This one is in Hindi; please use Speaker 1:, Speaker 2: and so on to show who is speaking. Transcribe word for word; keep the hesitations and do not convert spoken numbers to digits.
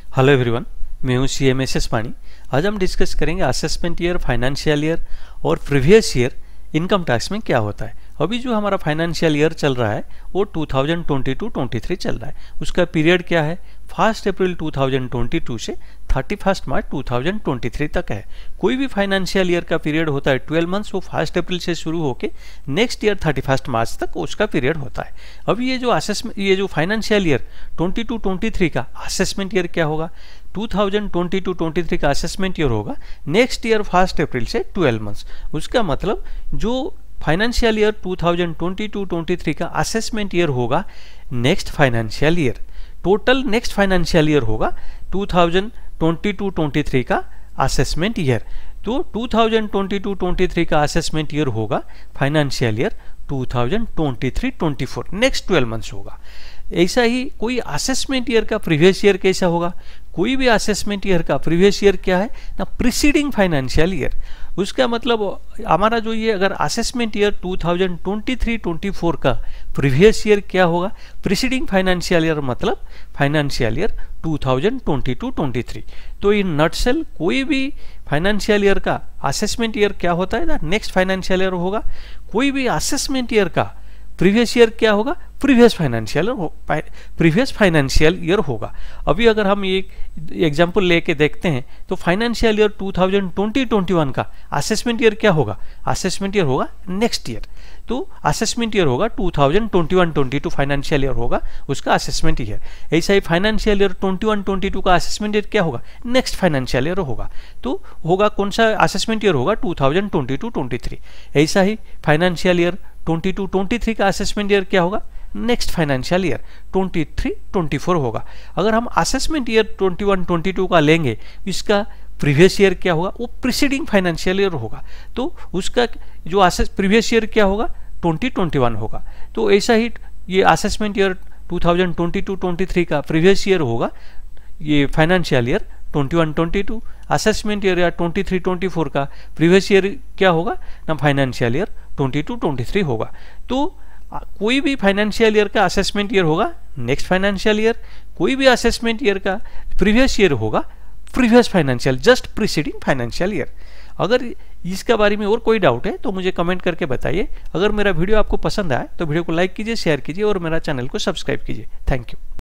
Speaker 1: हेलो एवरीवन, मैं हूं सी एम एस एस पानी। आज हम डिस्कस करेंगे असेसमेंट ईयर, फाइनेंशियल ईयर और प्रीवियस ईयर इनकम टैक्स में क्या होता है। अभी जो हमारा फाइनेंशियल ईयर चल रहा है वो two thousand twenty two twenty three चल रहा है। उसका पीरियड क्या है, first April two thousand twenty two से thirty first March two thousand twenty three तक है। कोई भी फाइनेंशियल ईयर का पीरियड होता है ट्वेल्व मंथ्स, वो फर्स्ट अप्रैल से शुरू होकर next year thirty first March तक उसका पीरियड होता है। अब ये जो असेसमेंट ये जो financial year twenty two twenty three का असेसमेंट ईयर क्या होगा, two thousand twenty two twenty three का असेसमेंट ईयर होगा नेक्स्ट ईयर फर्स्ट अप्रैल से ट्वेल्व मंथ्स। उसका मतलब जो financial year two thousand twenty two twenty three का असेसमेंट ईयर होगा next financial year, total next financial year होगा two thousand twenty two twenty three का असेसमेंट ईयर। तो two thousand twenty two twenty three का असेसमेंट ईयर होगा financial year two thousand twenty three twenty four, next twelve months होगा। ऐसा ही कोई असेसमेंट ईयर का प्रीवियस ईयर कैसा होगा, कोई भी असेसमेंट ईयर का प्रीवियस ईयर क्या है ना, प्रीसीडिंग फाइनेंशियल ईयर। उसका मतलब हमारा जो ये अगर assessment year two thousand twenty three twenty four का प्रीवियस ईयर क्या होगा, प्रीसीडिंग फाइनेंशियल ईयर मतलब financial year two thousand twenty two twenty three. तो इन नटसेल कोई भी फाइनेंशियल ईयर का असेसमेंट ईयर क्या होता है ना, नेक्स्ट फाइनेंशियल ईयर होगा। कोई भी असेसमेंट ईयर का प्रीवियस ईयर क्या होगा, previous financial previous financial year होगा। अभी अगर हम एक एग्जांपल लेके देखते हैं तो financial year two thousand twenty twenty one का असेसमेंट ईयर क्या होगा, असेसमेंट ईयर होगा नेक्स्ट ईयर। तो असेसमेंट ईयर होगा two thousand twenty one twenty two financial year होगा उसका असेसमेंट ईयर। ऐसा ही financial year twenty one twenty two का असेसमेंट ईयर क्या होगा, नेक्स्ट फाइनेंशियल ईयर होगा। तो होगा कौन सा असेसमेंट ईयर होगा, two thousand twenty two twenty three. ऐसा ही financial year twenty two twenty three का असेसमेंट ईयर क्या होगा, next financial year twenty three twenty four होगा। अगर हम assessment year twenty one twenty two का लेंगे, इसका प्रीवियस ईयर क्या होगा, वो प्रीसीडिंग फाइनेंशियल ईयर होगा। तो उसका जो असेस प्रीवियस ईयर क्या होगा, ट्वेंटी ट्वेंटी वन होगा। तो ऐसा ही ये assessment year two thousand twenty two twenty three का प्रीवियस ईयर होगा ये financial year twenty one twenty two. Assessment year या ट्वेंटी थ्री ट्वेंटी फोर का प्रीवियस ईयर क्या होगा ना, financial year twenty two twenty three होगा। तो कोई भी फाइनेंशियल ईयर का असेसमेंट ईयर होगा नेक्स्ट फाइनेंशियल ईयर, कोई भी असेसमेंट ईयर का प्रीवियस ईयर होगा previous financial, just preceding financial year. अगर इसके बारे में और कोई डाउट है तो मुझे कमेंट करके बताइए। अगर मेरा वीडियो आपको पसंद आए तो वीडियो को लाइक कीजिए, शेयर कीजिए और मेरा चैनल को सब्सक्राइब कीजिए। Thank you.